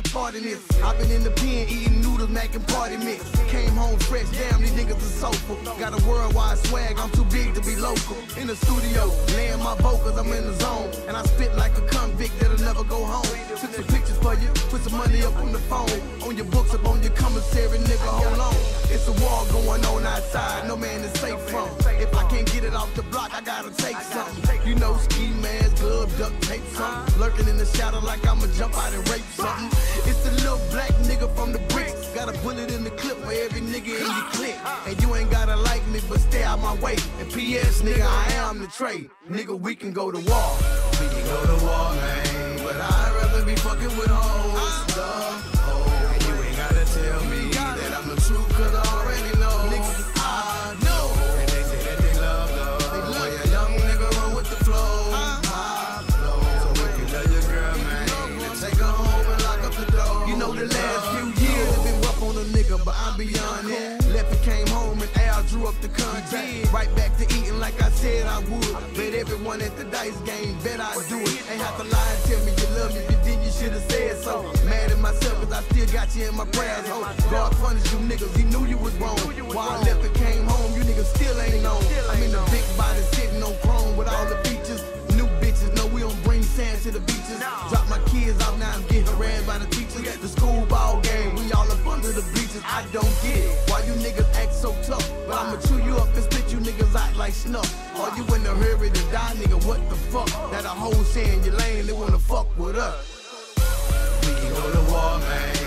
my tardiness. I've been in the pen eating noodles, macking party mix. Came home fresh, damn, these niggas are soulful. Got a worldwide swag, I'm too big to be local. In the studio, laying my vocals, I'm in the zone. And I spit like a convict that'll never go home. Took some pictures for you, put some money up on the phone. On your books, up on your commissary, nigga, hold on. It's a war going on outside, no man is safe from. If I can't get it off the block, I gotta take something. You know, ski mask, glove, duct tape, something. Lurking in the shadow like I'ma jump out and rape something. It's the little black nigga from the bricks. Got a bullet in the clip for every nigga in your clique. And you ain't gotta like me, but stay out my way. And P.S. nigga, I am the trade. Nigga, we can go to war. We can go to war, man. But I'd rather be fucking with hoes, love, hoes. And you ain't gotta tell me that I'm the truth, cause I already know. Niggas, I know. And they say that they love love. The way a young nigga run with the flow. My flow. So if you love your girl, man, then take her home and lock up the door. You know the last few years have been rough on a nigga, but I'm beyond it. Left and came home and Al drew up the contract. Right back to eating like I said I would. Bet everyone at the dice game, bet I do it. Ain't have to lie and tell me you love me, but then you should've said so. Mad at myself cause I still got you in my prayers, ho. God punished you niggas, he knew you was wrong. While I left and came home, you niggas still ain't known. I'm in the big body sitting on chrome with all the features. New bitches, no, we don't bring sand to the beaches. Drop my kids out now, I'm getting harassed by the teachers. The school ball game, we all up under the bleachers. I don't get it, why you niggas act so tough? But I'ma chew you up and spit you niggas out like snuff. Are you in a hurry to die, nigga, what the fuck? That a hoe saying you lame, they wanna fuck with us. We can go to war, man.